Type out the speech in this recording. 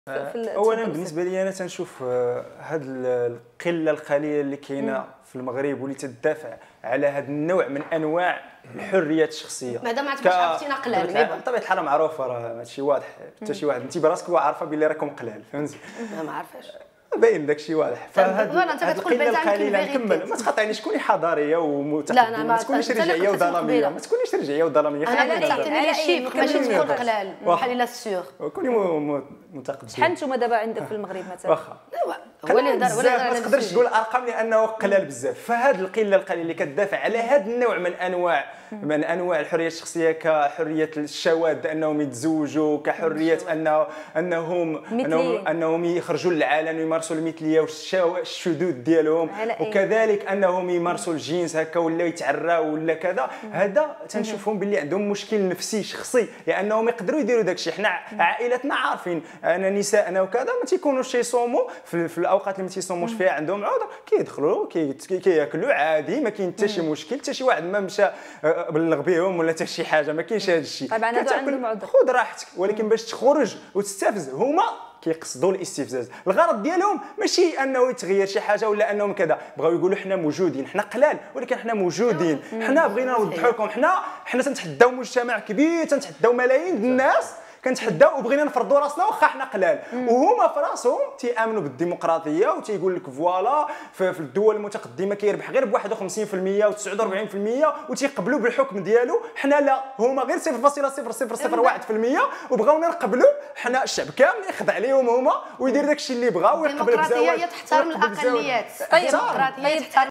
اولا بالنسبه لي انا تنشوف هاد القله القليله اللي كاينه في المغرب واللي تدافع على هذا النوع من انواع الحريات الشخصيه. بعدا ما عرفتش عرفتينا قلال بطبيعه الحال معروفه، راه هادشي واضح، حتى شي واحد انت براسك عارفه بلي راكم قلال، فهمتي؟ ما عارفاش باين داكشي واضح. فهاد القله القليله نكمل، ما تقاطعنيش، شكوني حضاريه ومتقدمه، ما تكونيش رجعيه وظلاميه، ما تكونيش رجعيه وظلاميه. انا تعطيني لي شيف ماشي تقول قلال بحال لا سيغ، كوني متقدم. شحال نتوما دابا عندك في المغرب مثلا؟ واخا هو اللي هضر ولا ما تقدرش تقول ارقام لانه قلال بزاف. فهاد القله القليله اللي كتدافع على هذا النوع من انواع الحريات الشخصيه، كحريه الشواذ انهم يتزوجوا، كحريه انهم يخرجوا للعالم ويمارسوا المثليه والشذوذ ديالهم، وكذلك انهم يمارسوا الجنس هكا ولا يتعراوا ولا كذا. هذا تنشوفهم باللي عندهم مشكل نفسي شخصي، لانهم يقدروا يديروا داكشي. حنا عائلتنا عارفين ان نساءنا وكذا ما تيكونوش يصوموا في الاوقات اللي ما تيصوموش فيها، عندهم عذر، كيدخلوا كياكلوا عادي، ما كاين حتى شي مشكل، حتى شي واحد ما مشى بلغ بهم ولا حتى شي حاجه، ما كاينش هذا الشيء. طبعا هذا عندهم عذر، خذ راحتك. ولكن باش تخرج وتستفز، هما كيقصدوا الاستفزاز. الغرض ديالهم ماشي انه يتغير شي حاجه ولا انهم كذا، بغاو يقولوا حنا موجودين، حنا قلال ولكن حنا موجودين، حنا بغينا نوضحوا لكم، حنا تنتحداو مجتمع كبير، تنتحداو ملايين الناس، كنتحداو وبغينا نفرضوا راسنا واخا حنا قلال. وهما في راسهم تيامنوا بالديمقراطيه وتيقول لك فوالا في الدول المتقدمه كيربح غير ب 51% و 49% وتيقبلوا بالحكم ديالو. حنا لا، هما غير 0.0001% وبغاونا نقبلوا حنا الشعب كامل يخضع ليهم هما ويدير داكشي اللي بغا ويقبل بزواج. الديمقراطيه تحترم الاقليات، الديمقراطيه